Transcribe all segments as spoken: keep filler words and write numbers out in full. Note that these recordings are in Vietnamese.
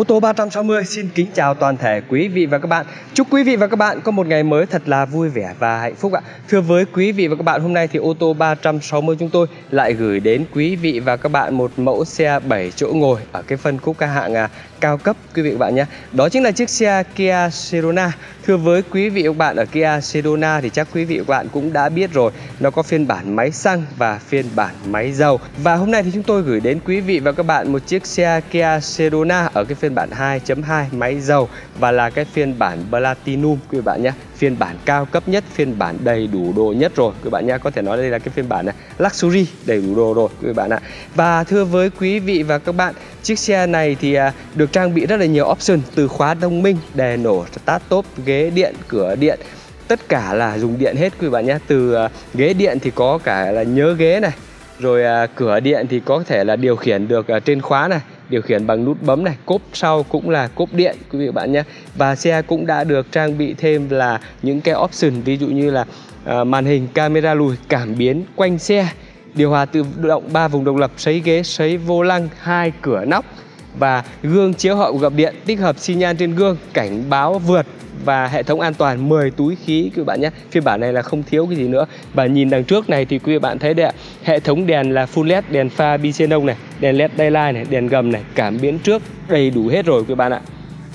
Ô tô ba trăm sáu mươi xin kính chào toàn thể quý vị và các bạn. Chúc quý vị và các bạn có một ngày mới thật là vui vẻ và hạnh phúc ạ. Thưa với quý vị và các bạn, hôm nay thì ô tô ba trăm sáu mươi chúng tôi lại gửi đến quý vị và các bạn một mẫu xe bảy chỗ ngồi ở cái phân khúc các hạng à, cao cấp quý vị và các bạn nhé. Đó chính là chiếc xe Kia Sedona. Thưa với quý vị và các bạn, ở Kia Sedona thì chắc quý vị và các bạn cũng đã biết rồi, nó có phiên bản máy xăng và phiên bản máy dầu. Và hôm nay thì chúng tôi gửi đến quý vị và các bạn một chiếc xe Kia Sedona ở cái phiên bản hai chấm hai máy dầu và là cái phiên bản Platinum quý vị bạn nhé. Phiên bản cao cấp nhất, phiên bản đầy đủ đồ nhất rồi quý bạn nhé. Có thể nói đây là cái phiên bản này Luxury, đầy đủ đồ rồi quý bạn ạ. Và thưa với quý vị và các bạn, chiếc xe này thì à, được trang bị rất là nhiều option, từ khóa thông minh, đèn nổ, start top, ghế điện, cửa điện, tất cả là dùng điện hết quý bạn nhé. Từ à, ghế điện thì có cả là nhớ ghế này, rồi à, cửa điện thì có thể là điều khiển được à, trên khóa này, điều khiển bằng nút bấm này, cốp sau cũng là cốp điện quý vị và bạn nhé. Và xe cũng đã được trang bị thêm là những cái option, ví dụ như là à, màn hình camera lùi, cảm biến quanh xe, điều hòa tự động ba vùng độc lập, sấy ghế, sấy vô lăng, hai cửa nóc và gương chiếu hậu gập điện, tích hợp xi nhan trên gương, cảnh báo vượt và hệ thống an toàn mười túi khí quý vị bạn nhé. Phiên bản này là không thiếu cái gì nữa. Và nhìn đằng trước này thì quý vị bạn thấy đấy ạ, hệ thống đèn là full led, đèn pha bi xenon này, đèn led daylight này, đèn gầm này, cảm biến trước đầy đủ hết rồi quý vị bạn ạ.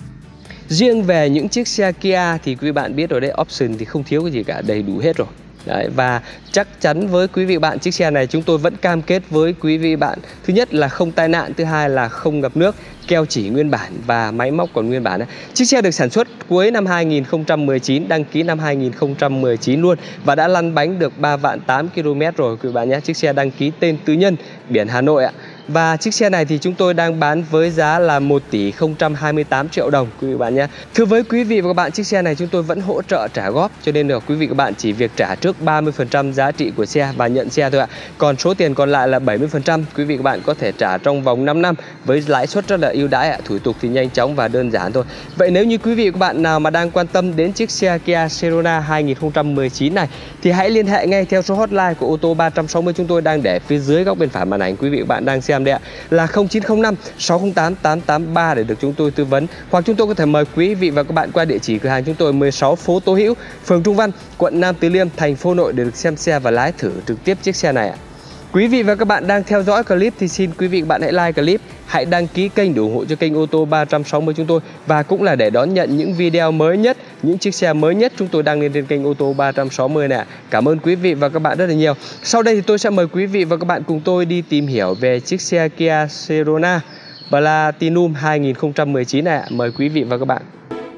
Riêng về những chiếc xe Kia thì quý vị bạn biết rồi đấy, option thì không thiếu cái gì cả, đầy đủ hết rồi. Đấy, và chắc chắn với quý vị bạn, chiếc xe này chúng tôi vẫn cam kết với quý vị bạn, thứ nhất là không tai nạn, thứ hai là không ngập nước, keo chỉ nguyên bản và máy móc còn nguyên bản. Chiếc xe được sản xuất cuối năm hai nghìn không trăm mười chín, đăng ký năm hai nghìn không trăm mười chín luôn và đã lăn bánh được ba vạn tám ki lô mét rồi quý vị bạn nhé. Chiếc xe đăng ký tên tư nhân, biển Hà Nội ạ. Và chiếc xe này thì chúng tôi đang bán với giá là một tỷ không trăm hai mươi tám triệu đồng quý vị bạn nhé. Thưa với quý vị và các bạn, chiếc xe này chúng tôi vẫn hỗ trợ trả góp, cho nên là quý vị và các bạn chỉ việc trả trước ba mươi phần trăm giá trị của xe và nhận xe thôi ạ. Còn số tiền còn lại là bảy mươi phần trăm quý vị và các bạn có thể trả trong vòng năm năm với lãi suất rất là ưu đãi ạ. Thủ tục thì nhanh chóng và đơn giản thôi. Vậy nếu như quý vị và các bạn nào mà đang quan tâm đến chiếc xe Kia Sedona hai nghìn không trăm mười chín này thì hãy liên hệ ngay theo số hotline của ô tô ba trăm sáu mươi chúng tôi đang để phía dưới góc bên phải màn ảnh quý vị và các bạn đang xem đây ạ, là không chín không năm sáu không tám tám tám ba để được chúng tôi tư vấn, hoặc chúng tôi có thể mời quý vị và các bạn qua địa chỉ cửa hàng chúng tôi mười sáu phố Tố Hữu, phường Trung Văn, quận Nam Từ Liêm, thành phố Hà Nội để được xem xe và lái thử trực tiếp chiếc xe này ạ. Quý vị và các bạn đang theo dõi clip thì xin quý vị và các bạn hãy like clip, hãy đăng ký kênh để ủng hộ cho kênh ô tô ba trăm sáu mươi chúng tôi, và cũng là để đón nhận những video mới nhất, những chiếc xe mới nhất chúng tôi đăng lên trên kênh ô tô ba trăm sáu mươi này. Cảm ơn quý vị và các bạn rất là nhiều. Sau đây thì tôi sẽ mời quý vị và các bạn cùng tôi đi tìm hiểu về chiếc xe Kia Sedona Platinum hai nghìn không trăm mười chín này. Mời quý vị và các bạn.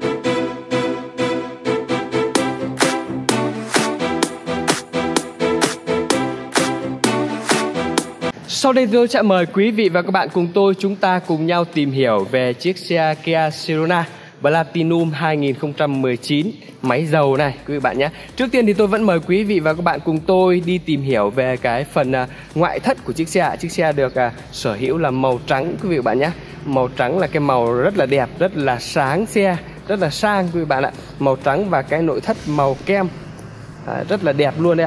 Sau đây tôi sẽ mời quý vị và các bạn cùng tôi chúng ta cùng nhau tìm hiểu về chiếc xe Kia Sedona Platinum hai nghìn không trăm mười chín máy dầu này quý vị bạn nhé. Trước tiên thì tôi vẫn mời quý vị và các bạn cùng tôi đi tìm hiểu về cái phần uh, ngoại thất của chiếc xe. Chiếc xe được uh, sở hữu là màu trắng quý vị và các bạn nhé. Màu trắng là cái màu rất là đẹp, rất là sáng xe, rất là sang quý vị bạn ạ. Màu trắng và cái nội thất màu kem à, rất là đẹp luôn đấy ạ.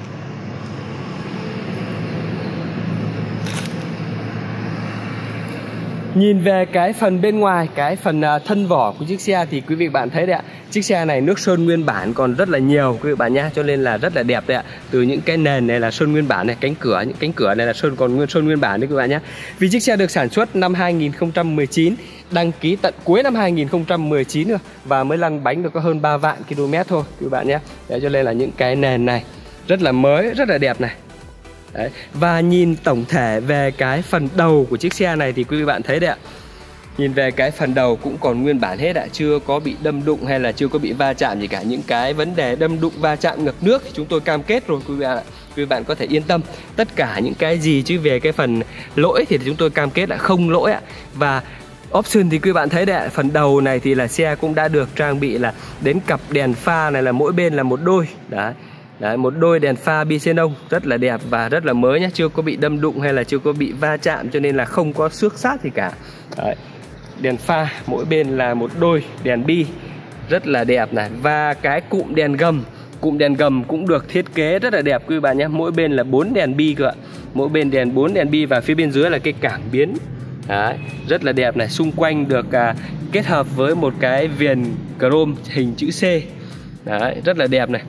Nhìn về cái phần bên ngoài, cái phần thân vỏ của chiếc xe thì quý vị bạn thấy đấy ạ, chiếc xe này nước sơn nguyên bản còn rất là nhiều quý vị bạn nhé, cho nên là rất là đẹp đấy ạ. Từ những cái nền này là sơn nguyên bản này, cánh cửa, những cánh cửa này là sơn còn nguyên sơn nguyên bản đấy quý vị bạn nhé. Vì chiếc xe được sản xuất năm hai nghìn không trăm mười chín, đăng ký tận cuối năm hai nghìn không trăm mười chín rồi và mới lăn bánh được có hơn ba vạn ki lô mét thôi quý vị bạn nhé. Đấy, cho nên là những cái nền này rất là mới, rất là đẹp này. Đấy. Và nhìn tổng thể về cái phần đầu của chiếc xe này thì quý vị bạn thấy đấy ạ, nhìn về cái phần đầu cũng còn nguyên bản hết ạ, chưa có bị đâm đụng hay là chưa có bị va chạm gì cả. Những cái vấn đề đâm đụng, va chạm, ngập nước thì chúng tôi cam kết rồi quý vị bạn ạ. Quý vị bạn có thể yên tâm, tất cả những cái gì chứ về cái phần lỗi thì chúng tôi cam kết là không lỗi ạ. Và option thì quý bạn thấy đấy ạ, phần đầu này thì là xe cũng đã được trang bị là đến cặp đèn pha này là mỗi bên là một đôi. Đấy. Đấy, một đôi đèn pha bi xenon rất là đẹp và rất là mới nhé, chưa có bị đâm đụng hay là chưa có bị va chạm, cho nên là không có xước xát gì cả. Đấy, đèn pha mỗi bên là một đôi đèn bi rất là đẹp này. Và cái cụm đèn gầm, cụm đèn gầm cũng được thiết kế rất là đẹp quý bạn nhé, mỗi bên là bốn đèn bi cơ ạ, mỗi bên đèn bốn đèn bi và phía bên dưới là cái cảm biến Đấy, rất là đẹp này, xung quanh được à, kết hợp với một cái viền chrome hình chữ C. Đấy, rất là đẹp này.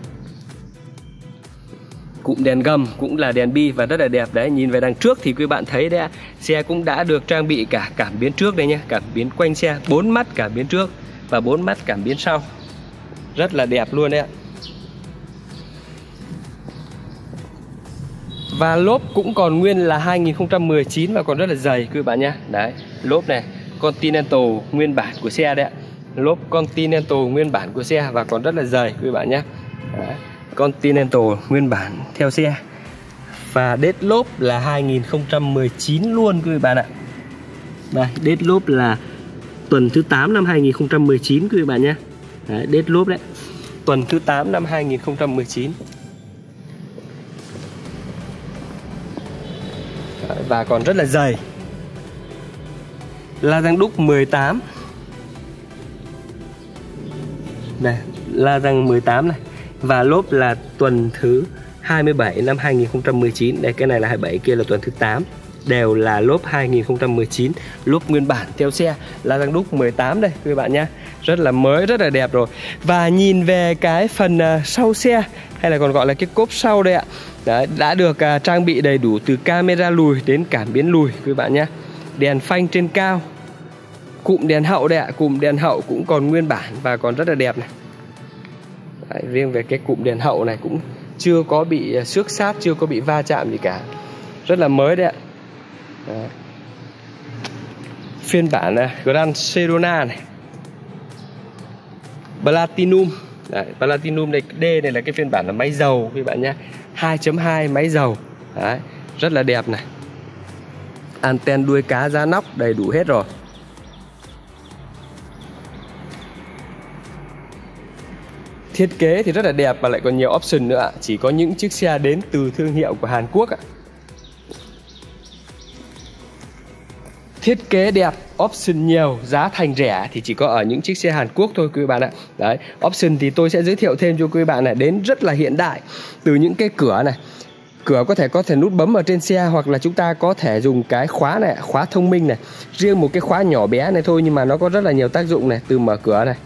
Cụm đèn gầm cũng là đèn bi và rất là đẹp đấy. Nhìn về đằng trước thì quý bạn thấy đấy, xe cũng đã được trang bị cả cảm biến trước đây nhé, cảm biến quanh xe, bốn mắt cảm biến trước và bốn mắt cảm biến sau. Rất là đẹp luôn đấy ạ. Và lốp cũng còn nguyên là hai nghìn không trăm mười chín và còn rất là dày quý bạn nhé. Đấy, lốp này Continental nguyên bản của xe đấy ạ. Lốp Continental nguyên bản của xe và còn rất là dày quý bạn nhé. Đấy, Continental nguyên bản theo xe. Và đết lốp là hai nghìn không trăm mười chín luôn quý bạn ạ. Đây, đết lốp là tuần thứ tám năm hai nghìn không trăm mười chín quý bạn nhé. Đấy, đết lốp đấy, tuần thứ tám năm hai nghìn không trăm mười chín. Đấy, và còn rất là dày. La răng đúc mười tám. Đây, la răng mười tám này. Và lốp là tuần thứ hai mươi bảy năm hai nghìn không trăm mười chín. Đây, cái này là hai mươi bảy, kia là tuần thứ tám. Đều là lốp hai nghìn không trăm mười chín. Lốp nguyên bản theo xe, la răng đúc mười tám đây quý bạn nhé. Rất là mới, rất là đẹp rồi. Và nhìn về cái phần uh, sau xe, hay là còn gọi là cái cốp sau đây ạ. Đấy, đã được uh, trang bị đầy đủ từ camera lùi đến cảm biến lùi quý bạn nhé. Đèn phanh trên cao. Cụm đèn hậu đây ạ. Cụm đèn hậu cũng còn nguyên bản và còn rất là đẹp này. Đấy, riêng về cái cụm đèn hậu này cũng chưa có bị xước sát, chưa có bị va chạm gì cả. Rất là mới đấy ạ. Đấy. Phiên bản uh, Grand Sedona này, Platinum. Đấy, Platinum này, D này là cái phiên bản là máy dầu quý bạn nhé, hai chấm hai máy dầu. Đấy, rất là đẹp này. Anten đuôi cá giá nóc đầy đủ hết rồi. Thiết kế thì rất là đẹp và lại còn nhiều option nữa. Chỉ có những chiếc xe đến từ thương hiệu của Hàn Quốc ạ. Thiết kế đẹp, option nhiều, giá thành rẻ thì chỉ có ở những chiếc xe Hàn Quốc thôi quý bạn ạ. Đấy, option thì tôi sẽ giới thiệu thêm cho quý bạn này, đến rất là hiện đại. Từ những cái cửa này, cửa có thể có thể nút bấm ở trên xe, hoặc là chúng ta có thể dùng cái khóa này, khóa thông minh này. Riêng một cái khóa nhỏ bé này thôi nhưng mà nó có rất là nhiều tác dụng này, từ mở cửa này.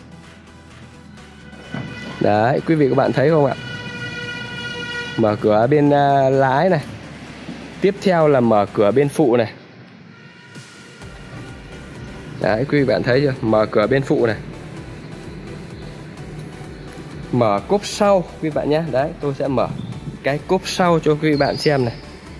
Đấy, quý vị các bạn thấy không ạ? Mở cửa bên uh, lái này. Tiếp theo là mở cửa bên phụ này. Đấy, quý vị bạn thấy chưa? Mở cửa bên phụ này. Mở cốp sau quý bạn nhé. Đấy, tôi sẽ mở cái cốp sau cho quý bạn xem này.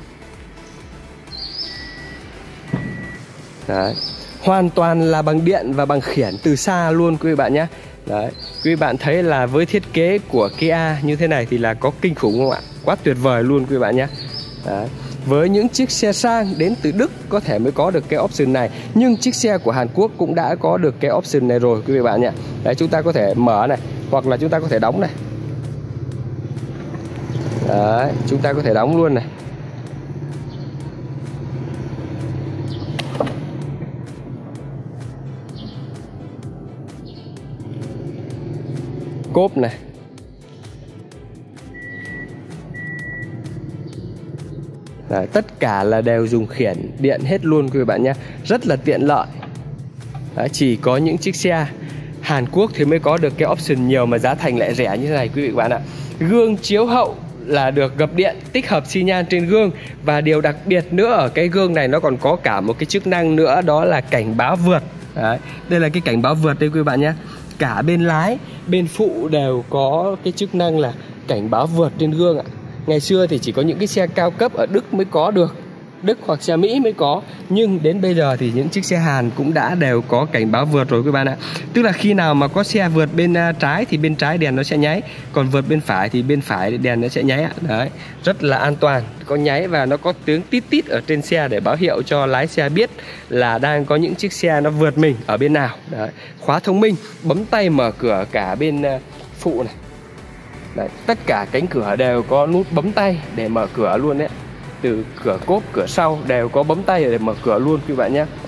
Đấy, hoàn toàn là bằng điện và bằng khiển từ xa luôn quý bạn nhé. Đấy, quý bạn thấy là với thiết kế của Kia như thế này thì là có kinh khủng không ạ? Quá tuyệt vời luôn quý bạn nhé. Đấy, với những chiếc xe sang đến từ Đức có thể mới có được cái option này, nhưng chiếc xe của Hàn Quốc cũng đã có được cái option này rồi quý vị bạn nhé. Đấy, chúng ta có thể mở này, hoặc là chúng ta có thể đóng này. Đấy, chúng ta có thể đóng luôn này. Cốp này. Đấy, tất cả là đều dùng khiển điện hết luôn quý vị bạn nhé. Rất là tiện lợi. Đấy, chỉ có những chiếc xe Hàn Quốc thì mới có được cái option nhiều mà giá thành lại rẻ như thế này quý vị bạn ạ. Gương chiếu hậu là được gập điện, tích hợp xi nhan trên gương. Và điều đặc biệt nữa ở cái gương này nó còn có cả một cái chức năng nữa, đó là cảnh báo vượt. Đấy, đây là cái cảnh báo vượt đây quý vị bạn nhé. Cả bên lái, bên phụ đều có cái chức năng là cảnh báo vượt trên gương ạ. Ngày xưa thì chỉ có những cái xe cao cấp ở Đức mới có được, Đức hoặc xe Mỹ mới có. Nhưng đến bây giờ thì những chiếc xe Hàn cũng đã đều có cảnh báo vượt rồi các bạn ạ. Tức là khi nào mà có xe vượt bên trái thì bên trái đèn nó sẽ nháy, còn vượt bên phải thì bên phải đèn nó sẽ nháy ạ. Đấy, rất là an toàn, có nháy và nó có tiếng tít tít ở trên xe để báo hiệu cho lái xe biết là đang có những chiếc xe nó vượt mình ở bên nào. Đấy, khóa thông minh, bấm tay mở cửa cả bên phụ này. Đấy, tất cả cánh cửa đều có nút bấm tay để mở cửa luôn đấy. Từ cửa cốp, cửa sau đều có bấm tay để mở cửa luôn quý bạn nhé.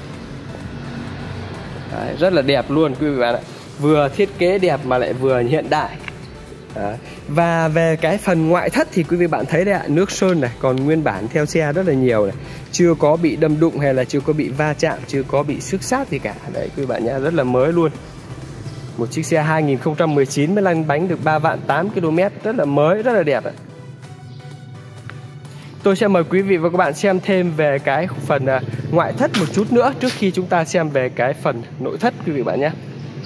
Đấy, rất là đẹp luôn quý vị bạn ạ. Vừa thiết kế đẹp mà lại vừa hiện đại. Đấy. Và về cái phần ngoại thất thì quý vị bạn thấy đấy ạ, nước sơn này còn nguyên bản theo xe rất là nhiều này, chưa có bị đâm đụng hay là chưa có bị va chạm, chưa có bị xước xát gì cả. Đấy quý vị bạn nhá, rất là mới luôn. Một chiếc xe hai nghìn không trăm mười chín mới lăn bánh được ba vạn tám ki lô mét, rất là mới, rất là đẹp ạ. Tôi sẽ mời quý vị và các bạn xem thêm về cái phần ngoại thất một chút nữa trước khi chúng ta xem về cái phần nội thất quý vị bạn nhé.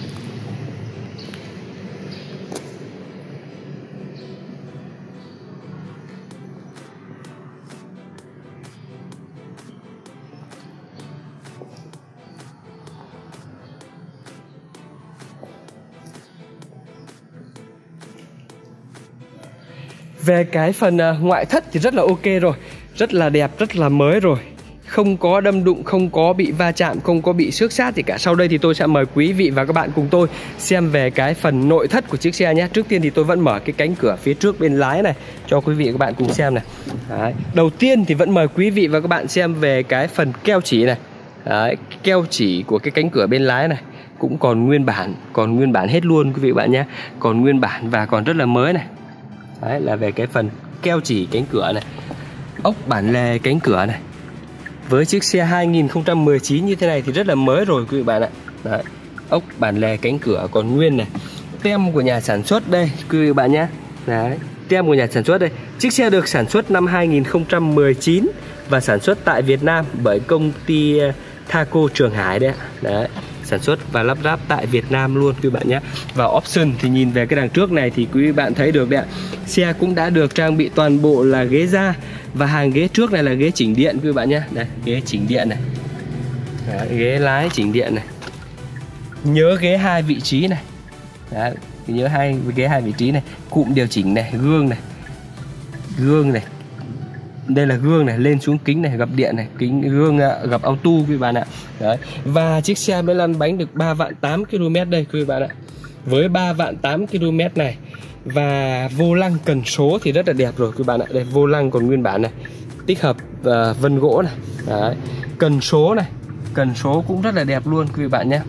Về cái phần ngoại thất thì rất là ok rồi, rất là đẹp, rất là mới rồi, không có đâm đụng, không có bị va chạm, không có bị xước xát gì cả. Sau đây thì tôi sẽ mời quý vị và các bạn cùng tôi xem về cái phần nội thất của chiếc xe nhé. Trước tiên thì tôi vẫn mở cái cánh cửa phía trước bên lái này cho quý vị và các bạn cùng xem này. Đấy. Đầu tiên thì vẫn mời quý vị và các bạn xem về cái phần keo chỉ này. Đấy. Keo chỉ của cái cánh cửa bên lái này cũng còn nguyên bản, còn nguyên bản hết luôn quý vị và các bạn nhé. Còn nguyên bản và còn rất là mới này. Đấy là về cái phần keo chỉ cánh cửa này, ốc bản lề cánh cửa này. Với chiếc xe hai nghìn không trăm mười chín như thế này thì rất là mới rồi quý vị bạn ạ. Đấy, ốc bản lề cánh cửa còn nguyên này. Tem của nhà sản xuất đây quý vị bạn nhé. Đấy, tem của nhà sản xuất đây. Chiếc xe được sản xuất năm hai nghìn không trăm mười chín và sản xuất tại Việt Nam bởi công ty Thaco Trường Hải đấy. Đấy, sản xuất và lắp ráp tại Việt Nam luôn quý bạn nhé. Và option thì nhìn về cái đằng trước này thì quý bạn thấy được đấy ạ. Xe cũng đã được trang bị toàn bộ là ghế da, và hàng ghế trước này là ghế chỉnh điện quý bạn nhé. Đây, ghế chỉnh điện này. Đấy, ghế lái chỉnh điện này. Nhớ ghế hai vị trí này. Đấy, nhớ hai ghế hai vị trí này, cụm điều chỉnh này, gương này. Gương này. Đây là gương này, lên xuống kính này, gập điện này, kính gương gập auto quý bạn ạ. Đấy. Và chiếc xe mới lăn bánh được ba vạn tám ki lô mét đây quý bạn ạ. Với ba vạn tám ki lô mét này. Và vô lăng cần số thì rất là đẹp rồi quý bạn ạ. Đây, vô lăng còn nguyên bản này, tích hợp uh, vân gỗ này. Đấy. Cần số này, cần số cũng rất là đẹp luôn quý bạn nhé.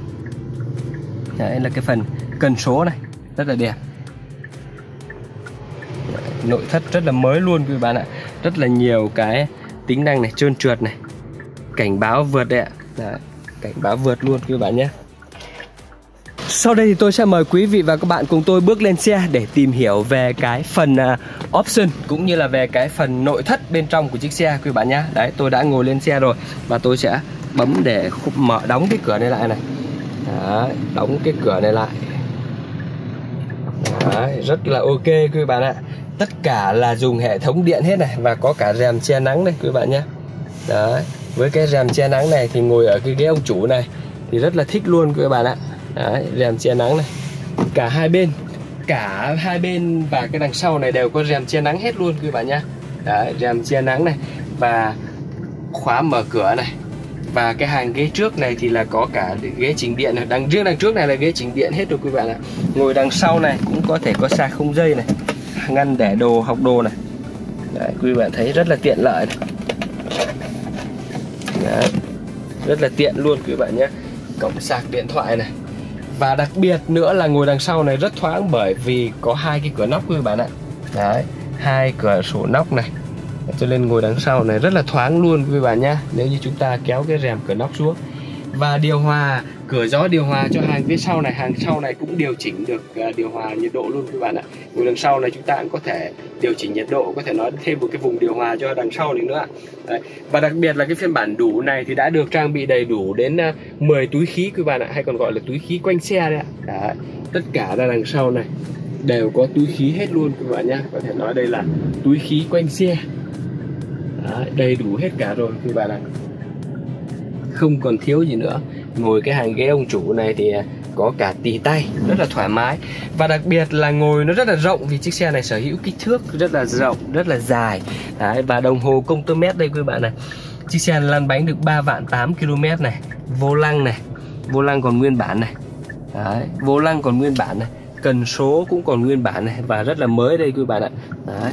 Đấy là cái phần cần số này, rất là đẹp. Nội thất rất là mới luôn quý bạn ạ. Rất là nhiều cái tính năng này, trơn trượt này, cảnh báo vượt đấy ạ. Đấy, cảnh báo vượt luôn quý bạn nhé. Sau đây thì tôi sẽ mời quý vị và các bạn cùng tôi bước lên xe để tìm hiểu về cái phần uh, option cũng như là về cái phần nội thất bên trong của chiếc xe quý bạn nhé. Đấy, tôi đã ngồi lên xe rồi và tôi sẽ bấm để mở đóng cái cửa này lại này. Đấy, đóng cái cửa này lại. Đấy, rất là ok quý bạn ạ. Tất cả là dùng hệ thống điện hết này, và có cả rèm che nắng đây quý bạn nhé. Đấy, với cái rèm che nắng này thì ngồi ở cái ghế ông chủ này thì rất là thích luôn quý bạn ạ. Đấy, rèm che nắng này, cả hai bên, cả hai bên và cái đằng sau này đều có rèm che nắng hết luôn quý bạn nhé. Đấy, rèm che nắng này và khóa mở cửa này. Và cái hàng ghế trước này thì là có cả ghế chỉnh điện này. Đằng riêng đằng trước này là ghế chỉnh điện hết rồi quý bạn ạ. Ngồi đằng sau này cũng có thể có sạc không dây này, ngăn để đồ, học đồ này. Đấy, quý bạn thấy rất là tiện lợi này. Đấy, rất là tiện luôn quý bạn nhé. Cổng sạc điện thoại này. Và đặc biệt nữa là ngồi đằng sau này rất thoáng bởi vì có hai cái cửa nóc quý bạn ạ. Đấy, hai cửa sổ nóc này, cho nên ngồi đằng sau này rất là thoáng luôn quý bạn nhé. Nếu như chúng ta kéo cái rèm cửa nóc xuống. Và điều hòa, cửa gió điều hòa cho hàng phía sau này, hàng sau này cũng điều chỉnh được uh, điều hòa nhiệt độ luôn quý bạn ạ. Ngồi đằng sau này chúng ta cũng có thể điều chỉnh nhiệt độ, có thể nói thêm một cái vùng điều hòa cho đằng sau này nữa. Đấy. Và đặc biệt là cái phiên bản đủ này thì đã được trang bị đầy đủ đến uh, mười túi khí quý bạn ạ, hay còn gọi là túi khí quanh xe đấy ạ. Đấy. Tất cả ra đằng sau này đều có túi khí hết luôn quý bạn nhé. Có thể nói đây là túi khí quanh xe. Đấy, đầy đủ hết cả rồi quý bạn ạ. Không còn thiếu gì nữa. Ngồi cái hàng ghế ông chủ này thì có cả tì tay, rất là thoải mái. Và đặc biệt là ngồi nó rất là rộng, vì chiếc xe này sở hữu kích thước rất là rộng, rất là dài. Đấy, và đồng hồ công tơ mét đây quý bạn này. Chiếc xe lăn bánh được ba vạn tám ki lô mét này. Vô lăng này, vô lăng còn nguyên bản này. Đấy, vô lăng còn nguyên bản này. Cần số cũng còn nguyên bản này, và rất là mới đây quý bạn ạ. Đấy.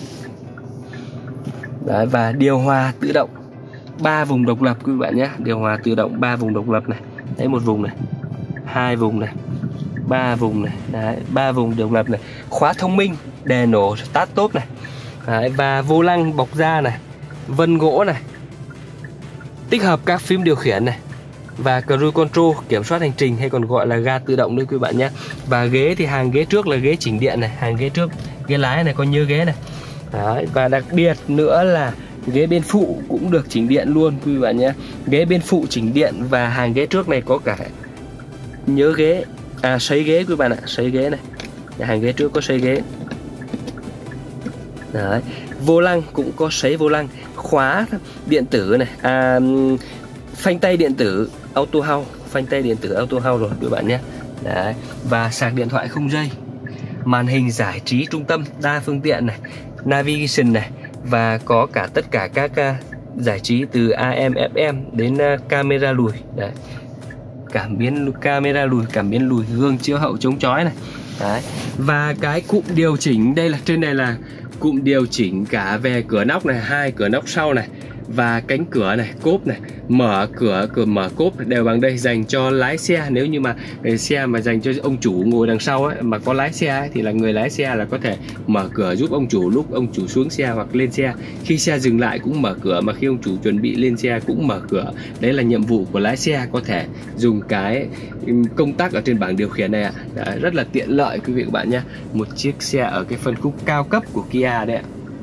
Đấy, và điều hòa tự động ba vùng độc lập quý bạn nhé. Điều hòa tự động ba vùng độc lập này. Đấy, một vùng này, hai vùng này, ba vùng này, đấy, ba vùng độc lập này, khóa thông minh, đè nổ start top này, đấy, và vô lăng bọc da này, vân gỗ này, tích hợp các phím điều khiển này, và cruise control kiểm soát hành trình hay còn gọi là ga tự động đấy quý bạn nhé. Và ghế thì hàng ghế trước là ghế chỉnh điện này, hàng ghế trước ghế lái này có nhớ ghế này. Đấy, và đặc biệt nữa là ghế bên phụ cũng được chỉnh điện luôn quý bạn nhé. Ghế bên phụ chỉnh điện và hàng ghế trước này có cả nhớ ghế, à sấy ghế quý bạn ạ, sấy ghế này. Hàng ghế trước có sấy ghế. Đấy, vô lăng cũng có sấy vô lăng, khóa điện tử này, à, phanh tay điện tử auto hold, phanh tay điện tử auto hold rồi quý bạn nhé. Đấy, và sạc điện thoại không dây, màn hình giải trí trung tâm đa phương tiện này, navigation này, và có cả tất cả các uh, giải trí từ a em ép em đến uh, camera lùi. Đấy, cảm biến camera lùi, cảm biến lùi, gương chiếu hậu chống chói này. Đấy, và cái cụm điều chỉnh đây là trên này là cụm điều chỉnh cả về cửa nóc này, hai cửa nóc sau này, và cánh cửa này, cốp này, mở cửa, cửa mở cốp đều bằng đây, dành cho lái xe. Nếu như mà xe mà dành cho ông chủ ngồi đằng sau ấy, mà có lái xe ấy, thì là người lái xe là có thể mở cửa giúp ông chủ lúc ông chủ xuống xe hoặc lên xe. Khi xe dừng lại cũng mở cửa, mà khi ông chủ chuẩn bị lên xe cũng mở cửa. Đấy là nhiệm vụ của lái xe, có thể dùng cái công tắc ở trên bảng điều khiển này ạ. Đấy, rất là tiện lợi quý vị các bạn nhé. Một chiếc xe ở cái phân khúc cao cấp của Kia đấy ạ.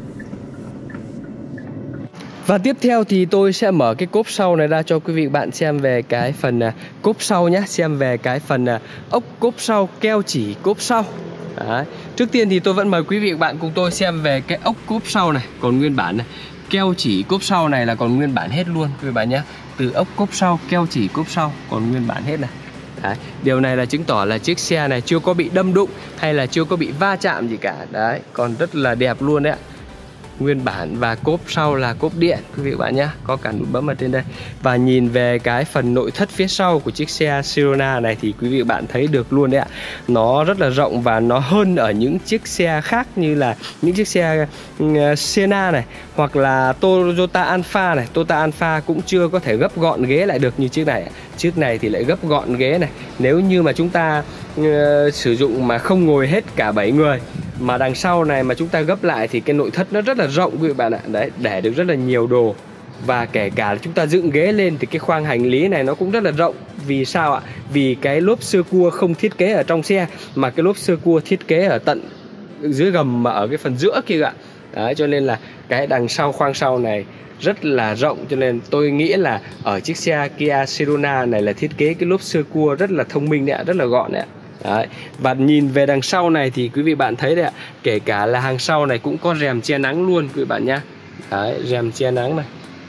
Và tiếp theo thì tôi sẽ mở cái cốp sau này ra cho quý vị bạn xem về cái phần uh, cốp sau nhé. Xem về cái phần uh, ốc cốp sau, keo chỉ cốp sau. Đấy. Trước tiên thì tôi vẫn mời quý vị bạn cùng tôi xem về cái ốc cốp sau này, còn nguyên bản này. Keo chỉ cốp sau này là còn nguyên bản hết luôn quý vị bạn nhé. Từ ốc cốp sau, keo chỉ cốp sau còn nguyên bản hết này. Đấy. Điều này là chứng tỏ là chiếc xe này chưa có bị đâm đụng hay là chưa có bị va chạm gì cả. Đấy, còn rất là đẹp luôn đấy ạ. Nguyên bản, và cốp sau là cốp điện quý vị bạn nhé, có cả nút bấm ở trên đây. Và nhìn về cái phần nội thất phía sau của chiếc xe Sirona này thì quý vị bạn thấy được luôn đấy ạ. Nó rất là rộng và nó hơn ở những chiếc xe khác, như là những chiếc xe uh, Sienna này, hoặc là Toyota Alphard này. Toyota Alphard cũng chưa có thể gấp gọn ghế lại được như chiếc này. Chiếc này thì lại gấp gọn ghế này. Nếu như mà chúng ta uh, sử dụng mà không ngồi hết cả bảy người, mà đằng sau này mà chúng ta gấp lại thì cái nội thất nó rất là rộng quý vị bạn ạ. Đấy, để được rất là nhiều đồ. Và kể cả là chúng ta dựng ghế lên thì cái khoang hành lý này nó cũng rất là rộng. Vì sao ạ? Vì cái lốp sơ cua không thiết kế ở trong xe, mà cái lốp sơ cua thiết kế ở tận dưới gầm, mà ở cái phần giữa kia ạ. Đấy, cho nên là cái đằng sau, khoang sau này rất là rộng. Cho nên tôi nghĩ là ở chiếc xe Kia Sirona này là thiết kế cái lốp sơ cua rất là thông minh đấy ạ, rất là gọn đấy ạ. Đấy. Và nhìn về đằng sau này thì quý vị bạn thấy đấy ạ, kể cả là hàng sau này cũng có rèm che nắng luôn quý vị bạn nhé. Đấy, rèm che nắng này.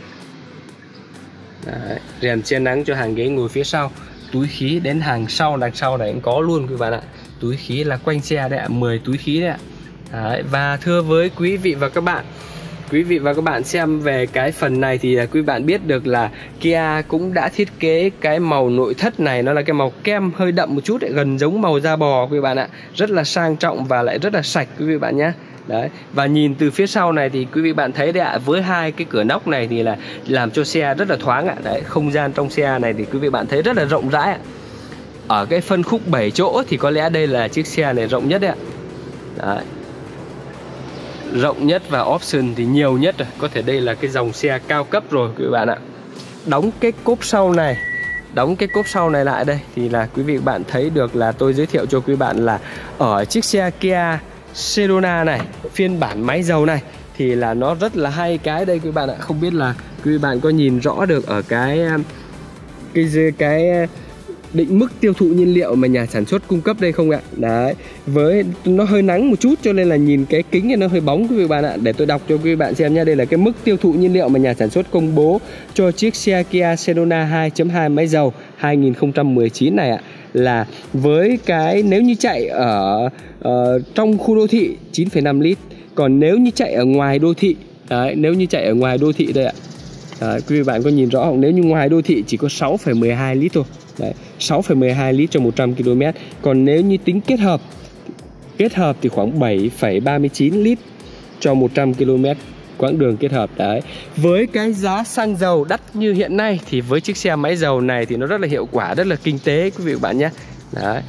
Đấy, rèm che nắng cho hàng ghế ngồi phía sau. Túi khí đến hàng sau, đằng sau này cũng có luôn quý vị bạn ạ. Túi khí là quanh xe đấy ạ, mười túi khí đấy ạ. Đấy, và thưa với quý vị và các bạn, quý vị và các bạn xem về cái phần này thì quý bạn biết được là Kia cũng đã thiết kế cái màu nội thất này, nó là cái màu kem hơi đậm một chút ấy, gần giống màu da bò quý bạn ạ. Rất là sang trọng và lại rất là sạch quý vị bạn nhé. Đấy, và nhìn từ phía sau này thì quý vị bạn thấy đấy ạ, với hai cái cửa nóc này thì là làm cho xe rất là thoáng ạ. Đấy, không gian trong xe này thì quý vị bạn thấy rất là rộng rãi ạ. Ở cái phân khúc bảy chỗ thì có lẽ đây là chiếc xe này rộng nhất đấy ạ. Đấy, rộng nhất và option thì nhiều nhất rồi. Có thể đây là cái dòng xe cao cấp rồi quý bạn ạ. Đóng cái cốp sau này, đóng cái cốp sau này lại đây thì là quý vị bạn thấy được là tôi giới thiệu cho quý bạn là ở chiếc xe Kia Sedona này, phiên bản máy dầu này thì là nó rất là hay cái đây quý bạn ạ. Không biết là quý bạn có nhìn rõ được ở cái cái cái định mức tiêu thụ nhiên liệu mà nhà sản xuất cung cấp đây không ạ? Đấy, với nó hơi nắng một chút cho nên là nhìn cái kính này nó hơi bóng quý vị bạn ạ. Để tôi đọc cho quý bạn xem nha. Đây là cái mức tiêu thụ nhiên liệu mà nhà sản xuất công bố cho chiếc xe Kia Sedona hai chấm hai máy dầu hai nghìn không trăm mười chín này ạ. Là với cái nếu như chạy ở uh, trong khu đô thị chín phẩy năm lít, còn nếu như chạy ở ngoài đô thị, đấy, nếu như chạy ở ngoài đô thị đây ạ. Đấy, quý vị bạn có nhìn rõ không? Nếu như ngoài đô thị chỉ có sáu phẩy mười hai lít thôi. Đấy, sáu phẩy mười hai lít cho một trăm ki lô mét. Còn nếu như tính kết hợp Kết hợp thì khoảng bảy phẩy ba mươi chín lít cho một trăm ki lô mét quãng đường kết hợp. Đấy, với cái giá xăng dầu đắt như hiện nay thì với chiếc xe máy dầu này thì nó rất là hiệu quả, rất là kinh tế quý vị và bạn nhé. Đấy,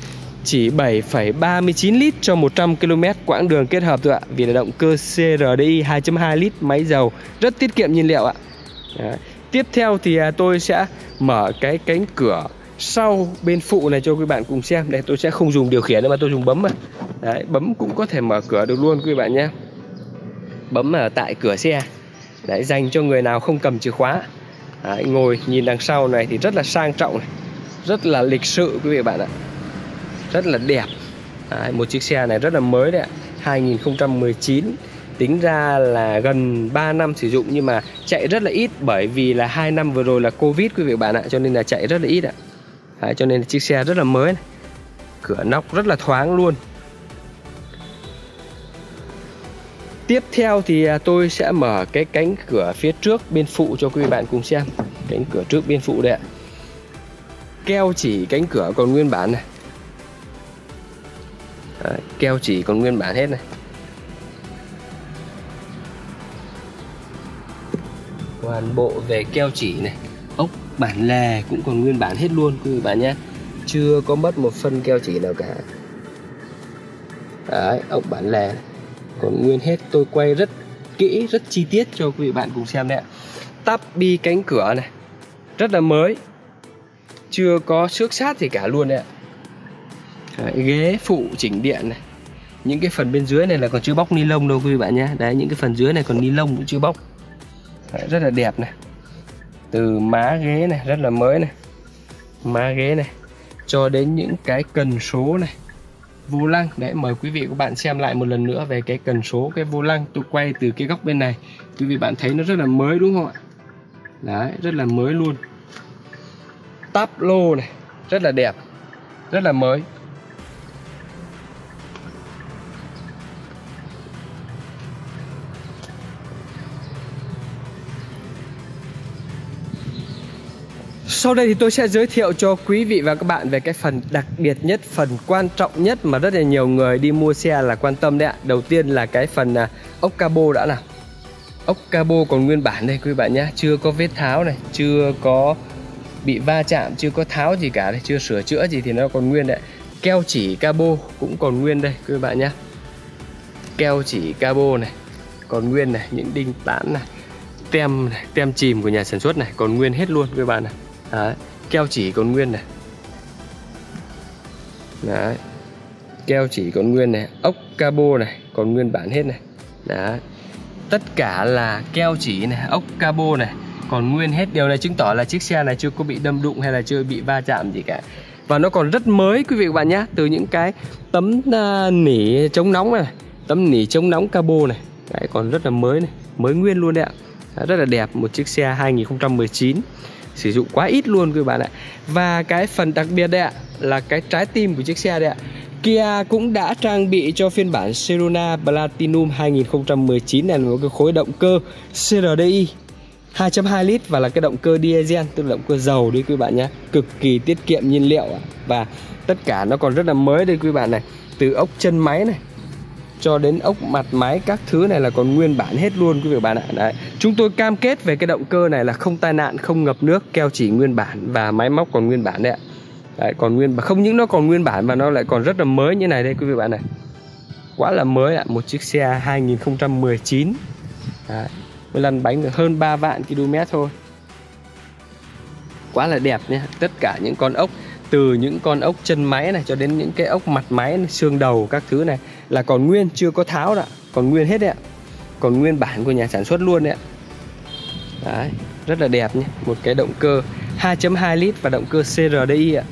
chỉ bảy phẩy ba mươi chín lít cho một trăm ki lô mét quãng đường kết hợp thôi ạ. Vì là động cơ xê rờ đê i hai chấm hai lít máy dầu, rất tiết kiệm nhiên liệu ạ. Đấy. Tiếp theo thì tôi sẽ mở cái cánh cửa sau bên phụ này cho quý bạn cùng xem. Đây, tôi sẽ không dùng điều khiển mà tôi dùng bấm mà. Đấy, bấm cũng có thể mở cửa được luôn quý bạn nhé. Bấm ở tại cửa xe. Đấy, dành cho người nào không cầm chìa khóa. Đấy, ngồi nhìn đằng sau này thì rất là sang trọng này, rất là lịch sự quý vị bạn ạ, rất là đẹp. Đấy, một chiếc xe này rất là mới đấy ạ, hai nghìn không trăm mười chín. Tính ra là gần ba năm sử dụng nhưng mà chạy rất là ít, bởi vì là hai năm vừa rồi là Covid quý vị bạn ạ, cho nên là chạy rất là ít ạ. Đấy, cho nên là chiếc xe rất là mới này. Cửa nóc rất là thoáng luôn. Tiếp theo thì tôi sẽ mở cái cánh cửa phía trước bên phụ cho quý vị bạn cùng xem. Cánh cửa trước bên phụ đây ạ. Keo chỉ cánh cửa còn nguyên bản này. Đấy, keo chỉ còn nguyên bản hết này. Toàn bộ về keo chỉ này, ốc bản lề cũng còn nguyên bản hết luôn quý vị bạn nhé. Chưa có mất một phân keo chỉ nào cả. Đấy, ốc bản lề còn nguyên hết. Tôi quay rất kỹ, rất chi tiết cho quý vị bạn cùng xem đấy ạ. Tắp bi cánh cửa này rất là mới, chưa có xước sát gì cả luôn đấy ạ. Đấy, ghế phụ chỉnh điện này. Những cái phần bên dưới này là còn chưa bóc ni lông đâu quý vị bạn nhé. Đấy, những cái phần dưới này còn ni lông cũng chưa bóc. Đấy, rất là đẹp này. Từ má ghế này rất là mới này, má ghế này cho đến những cái cần số này, vô lăng. Đấy, mời quý vị các bạn xem lại một lần nữa về cái cần số, cái vô lăng. Tôi quay từ cái góc bên này, quý vị bạn thấy nó rất là mới đúng không ạ? Đấy, rất là mới luôn. Táp lô này rất là đẹp, rất là mới. Sau đây thì tôi sẽ giới thiệu cho quý vị và các bạn về cái phần đặc biệt nhất, phần quan trọng nhất mà rất là nhiều người đi mua xe là quan tâm đấy ạ. Đầu tiên là cái phần à, ốc cabo đã nào. Ốc cabo còn nguyên bản đây quý bạn nhé, chưa có vết tháo này, chưa có bị va chạm, chưa có tháo gì cả đây, chưa sửa chữa gì thì nó còn nguyên đấy. Keo chỉ cabo cũng còn nguyên đây quý bạn nhé. Keo chỉ cabo này còn nguyên này, những đinh tán này, tem này, tem chìm của nhà sản xuất này còn nguyên hết luôn quý bạn này. Đấy, keo chỉ còn nguyên này. Đấy, keo chỉ còn nguyên này, ốc cabo này còn nguyên bản hết này. Đấy, tất cả là keo chỉ này, ốc cabo này còn nguyên hết. Điều này chứng tỏ là chiếc xe này chưa có bị đâm đụng hay là chưa bị va chạm gì cả. Và nó còn rất mới quý vị và các bạn nhé. Từ những cái tấm uh, nỉ chống nóng này, tấm nỉ chống nóng cabo này. Đấy, còn rất là mới này, mới nguyên luôn đấy ạ. Đấy, rất là đẹp, một chiếc xe hai nghìn không trăm mười chín. Sử dụng quá ít luôn quý bạn ạ. Và cái phần đặc biệt đây ạ là cái trái tim của chiếc xe đây ạ. Kia cũng đã trang bị cho phiên bản Serona Platinum hai nghìn không trăm mười chín này một cái khối động cơ xê rờ đê i hai chấm hai lít và là cái động cơ diesel, tức là động cơ dầu đấy quý bạn nhé. Cực kỳ tiết kiệm nhiên liệu. Và tất cả nó còn rất là mới đây quý bạn này. Từ ốc chân máy này cho đến ốc mặt máy các thứ này là còn nguyên bản hết luôn quý vị bạn ạ. Đấy, chúng tôi cam kết về cái động cơ này là không tai nạn, không ngập nước, keo chỉ nguyên bản và máy móc còn nguyên bản đấy ạ. Đấy, còn nguyên bản, không những nó còn nguyên bản mà nó lại còn rất là mới như này đây quý vị bạn này. Quá là mới ạ, một chiếc xe hai nghìn không trăm mười chín. Đấy, mới lăn bánh được hơn ba vạn ki lô mét thôi. Quá là đẹp nhé. Tất cả những con ốc, từ những con ốc chân máy này cho đến những cái ốc mặt máy này, xương đầu các thứ này là còn nguyên, chưa có tháo đã, còn nguyên hết đấy ạ. Còn nguyên bản của nhà sản xuất luôn đấy ạ. Đấy, rất là đẹp nhé. Một cái động cơ hai chấm hai lít và động cơ xê rờ đê i ạ.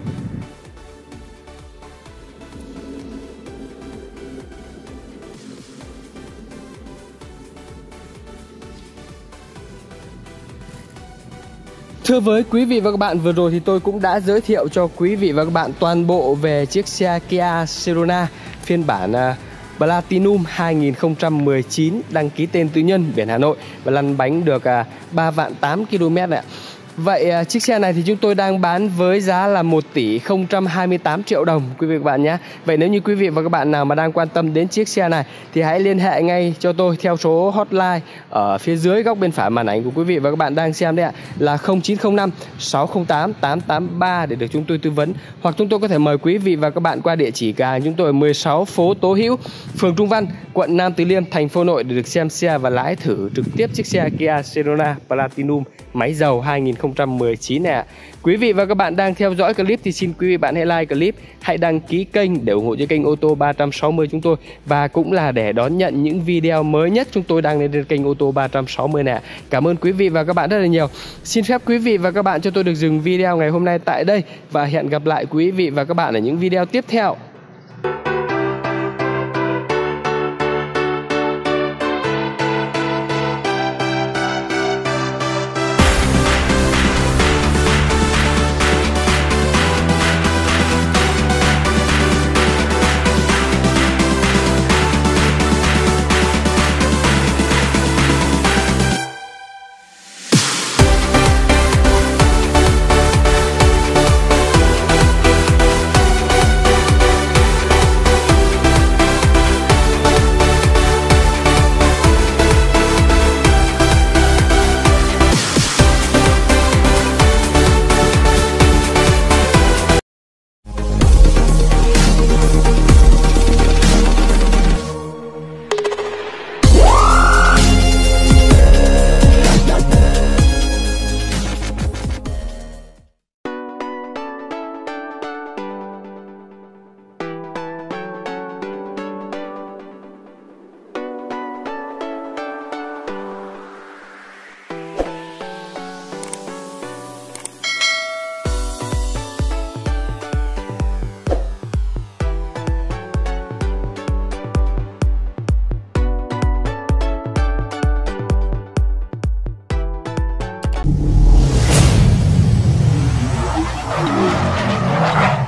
Thưa với quý vị và các bạn, vừa rồi thì tôi cũng đã giới thiệu cho quý vị và các bạn toàn bộ về chiếc xe Kia Serona phiên bản uh, Platinum hai nghìn không trăm mười chín, đăng ký tên tư nhân, biển Hà Nội và lăn bánh được uh, ba vạn tám ki lô mét ạ. Vậy à, chiếc xe này thì chúng tôi đang bán với giá là một tỷ không trăm hai mươi tám triệu đồng quý vị và các bạn nhé. Vậy nếu như quý vị và các bạn nào mà đang quan tâm đến chiếc xe này thì hãy liên hệ ngay cho tôi theo số hotline ở phía dưới góc bên phải màn ảnh của quý vị và các bạn đang xem đấy ạ, là không chín không năm sáu không tám tám tám ba để được chúng tôi tư vấn. Hoặc chúng tôi có thể mời quý vị và các bạn qua địa chỉ cửa hàng chúng tôi ở mười sáu phố Tố Hữu, phường Trung Văn, quận Nam Từ Liêm, thành phố Hà Nội để được xem xe và lái thử trực tiếp chiếc xe Kia Sedona Platinum máy dầu hai nghìn không trăm mười chín này ạ. Quý vị và các bạn đang theo dõi clip thì xin quý vị bạn hãy like clip, hãy đăng ký kênh để ủng hộ cho kênh ô tô ba trăm sáu mươi chúng tôi, và cũng là để đón nhận những video mới nhất chúng tôi đăng lên trên kênh ô tô ba trăm sáu mươi này. Cảm ơn quý vị và các bạn rất là nhiều. Xin phép quý vị và các bạn cho tôi được dừng video ngày hôm nay tại đây và hẹn gặp lại quý vị và các bạn ở những video tiếp theo.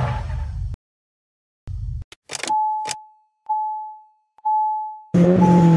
Mm-hmm.